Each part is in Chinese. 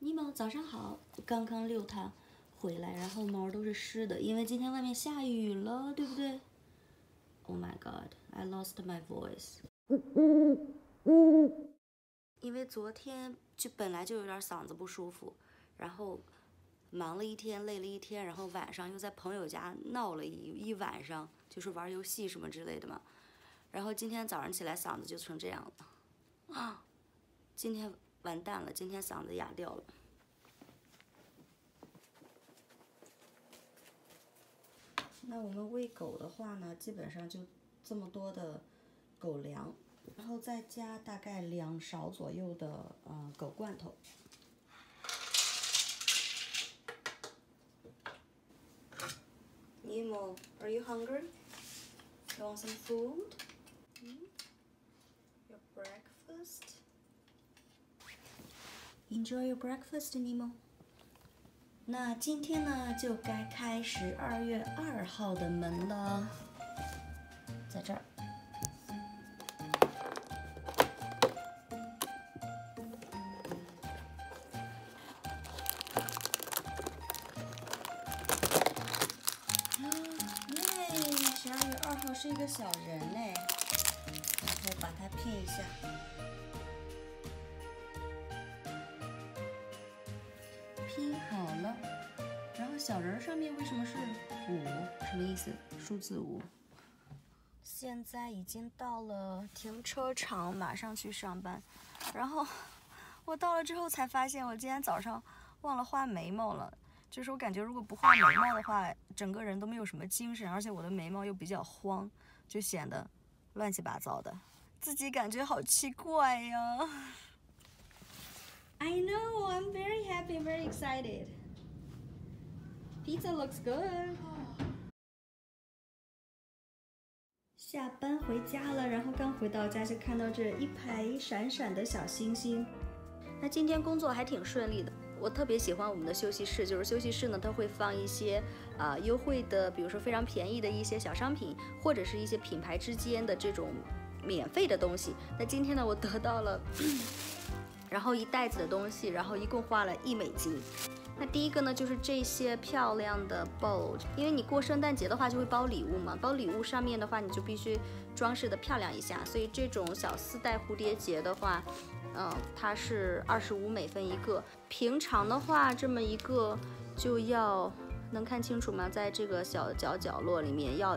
尼莫，早上好！刚刚遛它回来，然后毛都是湿的，因为今天外面下雨了，对不对 ？Oh my god, I lost my voice。因为昨天本来就有点嗓子不舒服，然后忙了一天，累了一天，然后晚上又在朋友家闹了一晚上，就是玩游戏什么之类的嘛。然后今天早上起来嗓子就成这样了，啊！今天完蛋了，今天嗓子哑掉了。那我们喂狗的话呢，基本上就这么多的狗粮，然后再加大概2勺左右的狗罐头。Nemo, are you hungry? You want some food? Your breakfast? Enjoy your breakfast, Nemo. 那今天呢，就该开始2月2号的门了，在这儿。耶！12月2号是一个小人哎，然后把它拼一下。拼好了，然后小人上面为什么是5？什么意思？数字5。现在已经到了停车场，马上去上班。然后我到了之后才发现，我今天早上忘了画眉毛了。就是我感觉如果不画眉毛的话，整个人都没有什么精神，而且我的眉毛又比较慌，就显得乱七八糟的，自己感觉好奇怪呀。I know, I'm very happy, very excited. Pizza looks good. 下班回家了，然后刚回到家就看到这一排闪闪的小星星。那今天工作还挺顺利的。我特别喜欢我们的休息室，就是休息室呢，它会放一些优惠的，比如说非常便宜的一些小商品，或者是一些品牌之间的这种免费的东西。那今天呢，我得到了。然后一袋子的东西，然后一共花了1美金。那第一个呢，就是这些漂亮的 bowl， 因为你过圣诞节的话就会包礼物嘛，包礼物上面的话你就必须装饰的漂亮一下，所以这种小丝带蝴蝶结的话，它是25美分一个。平常的话，这么一个就要，能看清楚吗？在这个小角落里面要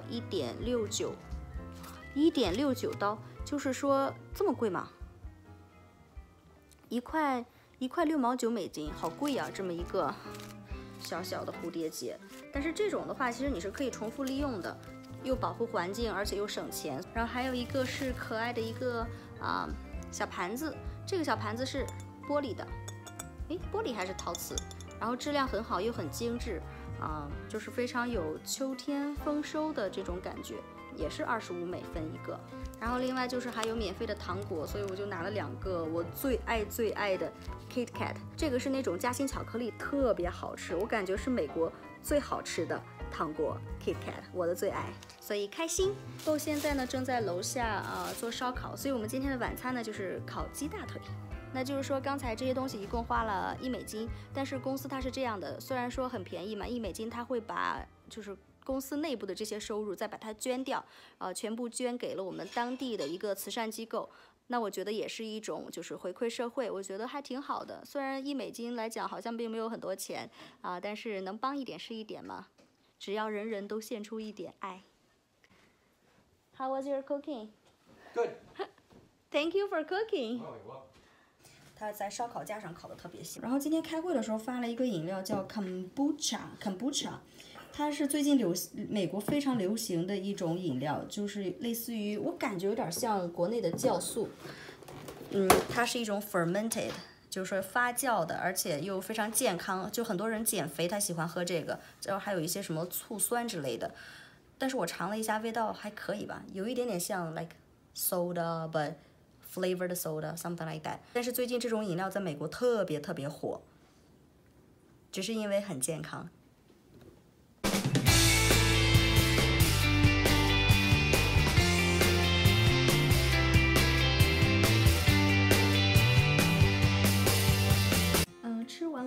1.69刀，就是说这么贵吗？1块6毛9美金，好贵呀！这么一个小小的蝴蝶结，但是这种的话，其实你是可以重复利用的，又保护环境，而且又省钱。然后还有一个是可爱的一个小盘子，这个小盘子是玻璃的，玻璃还是陶瓷，然后质量很好，又很精致，就是非常有秋天丰收的这种感觉。也是25美分一个，然后另外就是还有免费的糖果，所以我就拿了2个我最爱的 KitKat， 这个是那种夹心巧克力，特别好吃，我感觉是美国最好吃的糖果 KitKat， 我的最爱，所以开心。豆现在呢正在楼下做烧烤，所以我们今天的晚餐呢就是烤鸡大腿。那就是说刚才这些东西一共花了1美金，但是公司它是这样的，虽然说很便宜嘛，1美金它会把就是公司内部的这些收入再把它捐掉，全部捐给了我们当地的一个慈善机构。那我觉得也是一种就是回馈社会，我觉得还挺好的。虽然1美金来讲好像并没有很多钱但是能帮一点是一点嘛。只要人人都献出一点爱。How was your cooking? Good. Thank you for cooking. Oh, you're welcome. 它在烧烤架上烤的特别香。然后今天开会的时候发了一个饮料叫 kombucha。它是最近美国非常流行的一种饮料，就是类似于我感觉有点像国内的酵素，它是一种 fermented， 就是说发酵的，而且又非常健康，就很多人减肥他喜欢喝这个，然后还有一些什么醋酸之类的。但是我尝了一下，味道还可以吧，有一点点像 like soda but flavored soda something like that。但是最近这种饮料在美国特别火，只是因为很健康。吃完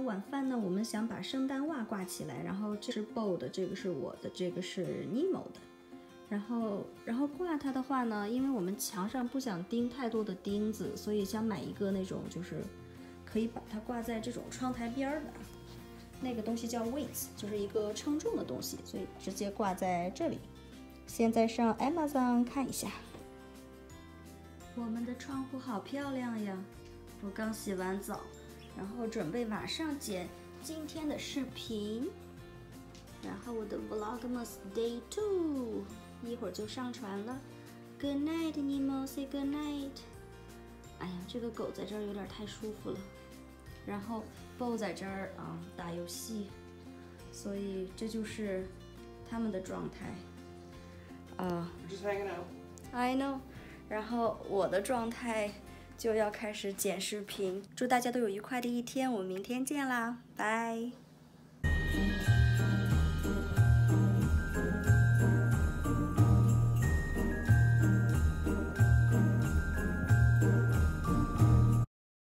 们想把圣诞袜挂起来，然后这是 Bo 的，这个是我的，这个是 Nemo 的。然后挂它的话呢，因为我们墙上不想钉太多的钉子，所以想买一个那种就是可以把它挂在这种窗台边的。那个东西叫 weights， 就是一个称重的东西，所以直接挂在这里。现在上 Amazon 看一下。我们的窗户好漂亮呀！我刚洗完澡，然后准备马上剪今天的视频，然后我的 Vlogmas Day 2一会儿就上传了。Good night, Nemo. Say good night. 哎呀，这个狗在这儿有点太舒服了。然后 Bo 在这儿打游戏，所以这就是他们的状态。 Just hanging out. I know. 然后我的状态就要开始剪视频。祝大家都有愉快的一天，我们明天见啦，拜。